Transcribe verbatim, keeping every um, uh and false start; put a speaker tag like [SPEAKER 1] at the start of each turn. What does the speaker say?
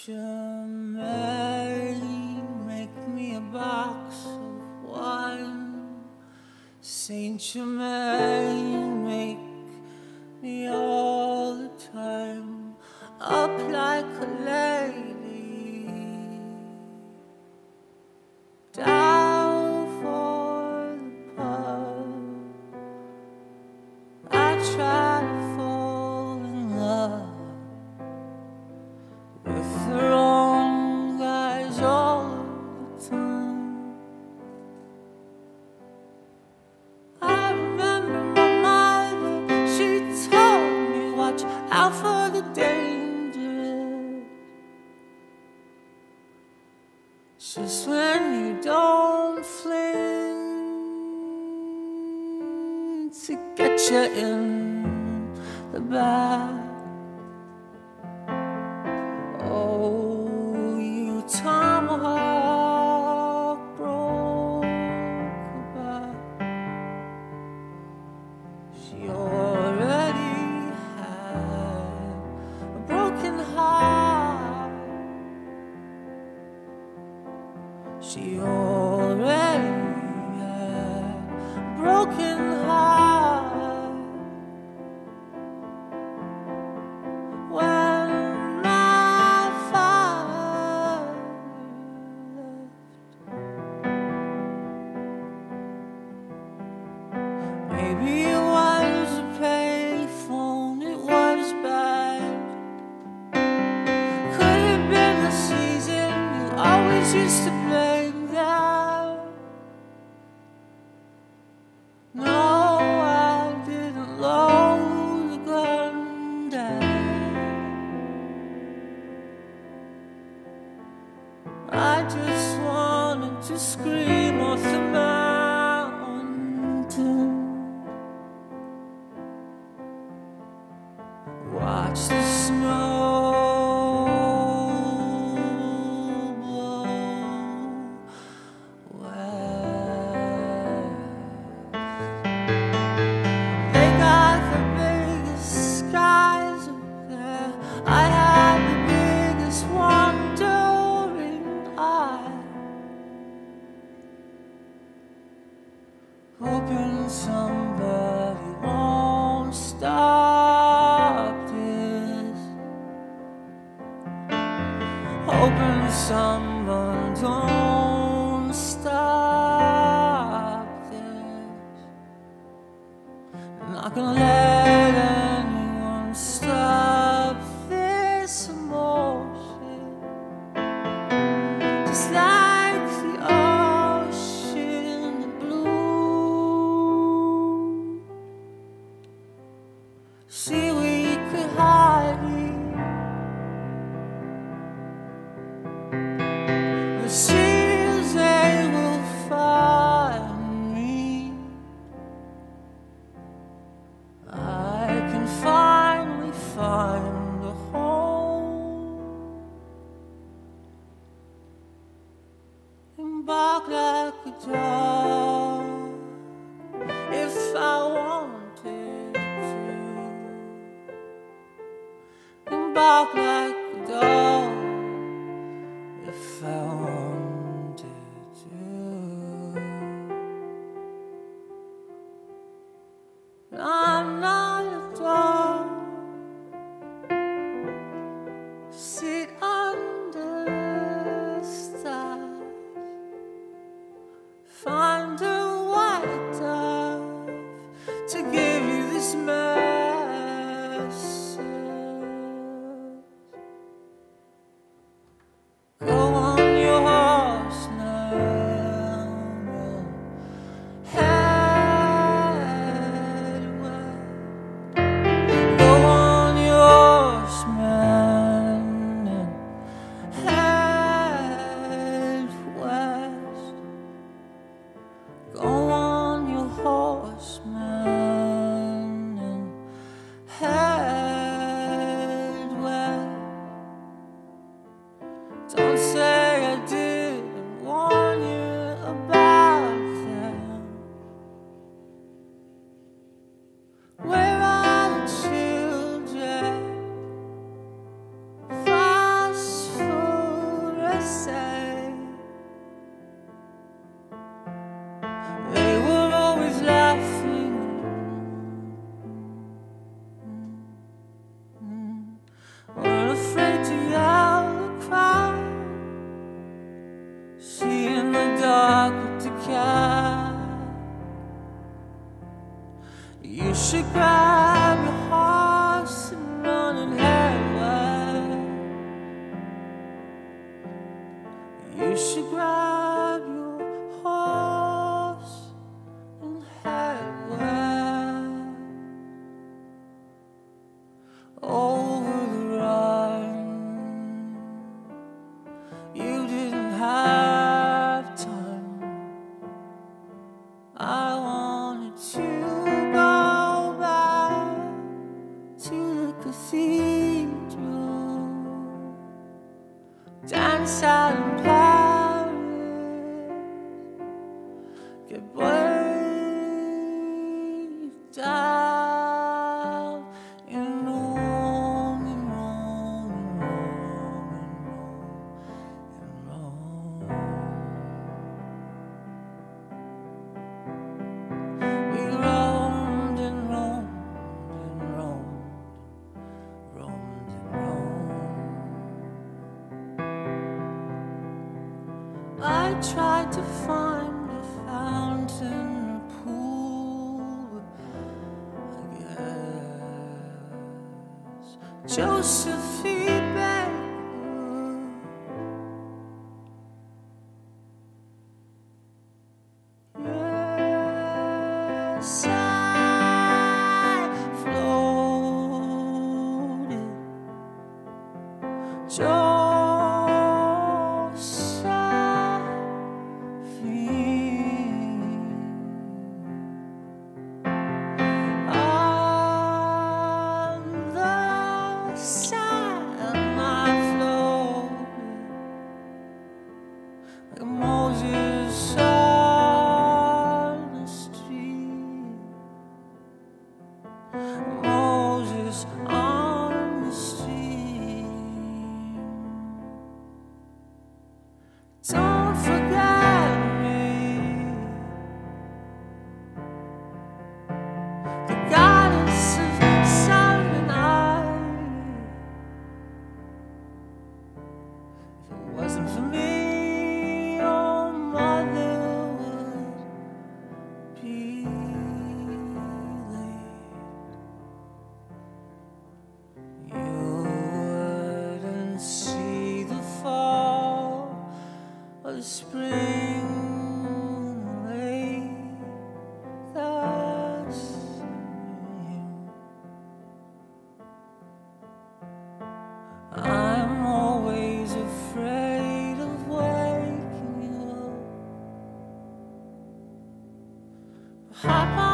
[SPEAKER 1] Germain, make me a box of wine. Saint Germain, make me all the time up like a lady, down for the pub. I try to fall in love with the wrong guys all the time. I remember my mother, she told me, watch out for the danger. Just when you don't fling to get you in the back. Oh, you tomahawk broke her back. She already had a broken heart. She already had a broken heart. When my father left, maybe it was a payphone, it was bad. Could have been the season, you always used to blame that. No, I didn't load the gun, Dad. I just wanted to scream off the mountain, watch the snow blow west. They got the biggest skies up there. I had the biggest wandering eye, hoping somebody won't stop this, hoping someone don't stop this. I'm not gonna let anyone stop this emotion, just like the ocean, the blue. See, we could hide it. The seas, they will find me. I can finally find a home, embark like a dog if I wanted to, embark like a dog if I wanted to. I'm not a dog, sit under the stars, find a white dove to give you this message. Go on your horse now and head west. Go on your horse, man, and head west. should grab your horse and run and head west. You should grab your horse and head west. Over the run, you didn't have time. I wanted to go back to the cathedral, dance out in Paris, get waved down in Rome, in Rome, in Rome, in Rome, in Rome. We roamed and roamed and roamed, roamed and roamed. I tried to find a fountain or pool, I guess Josephine Baker. Yes, I floated Josephine on the sand. I floated like Moses on the street, Moses on the stream. Don't forget me, the goddess of sun and night. If it wasn't for me, your mother would be late. You wouldn't see the fall or the spring late the same. I'm always afraid of waking you up. Hop on